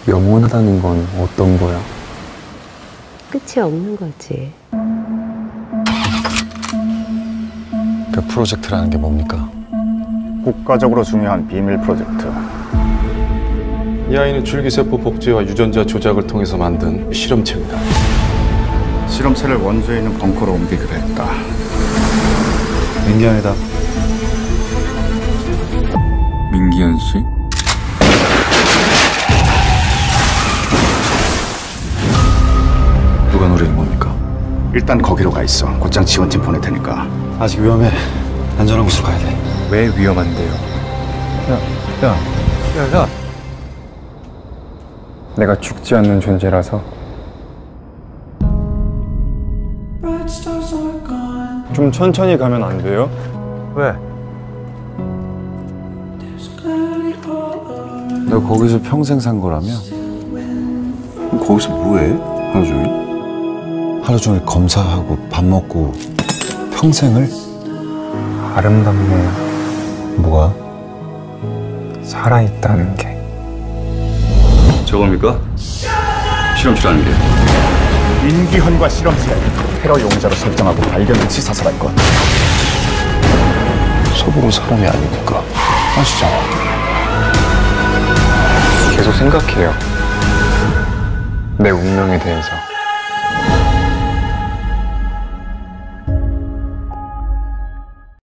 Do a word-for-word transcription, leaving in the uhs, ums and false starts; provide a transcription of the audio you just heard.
영원하다는 건 어떤 거야? 끝이 없는 거지. 그 프로젝트라는 게 뭡니까? 국가적으로 중요한 비밀 프로젝트. 이 아이는 줄기세포 복제와 유전자 조작을 통해서 만든 실험체입니다. 실험체를 원주에 있는 벙커로 옮기기로 했다. 민기현이다. 민기현 씨? 누가 노리는 겁니까? 일단 거기로 가 있어. 곧장 지원팀 보낼 테니까. 아직 위험해. 안전한 곳으로 가야 돼. 왜 위험한데요? 야, 야, 야. 내가 죽지 않는 존재라서. 좀 천천히 가면 안 돼요? 왜? 너 거기서 평생 산 거라며? 거기서 뭐해? 하루 종일? 하루 종일 검사하고 밥 먹고 평생을? 아름답네요. 뭐가? 살아있다는 게. 저겁니까? 실험실하는 게. 민기현과 실험체 테러 용의자로 설정하고 발견 위치 사살할 것. 서부는 사람이 아니니까 아시잖아. 계속 생각해요. 내 운명에 대해서.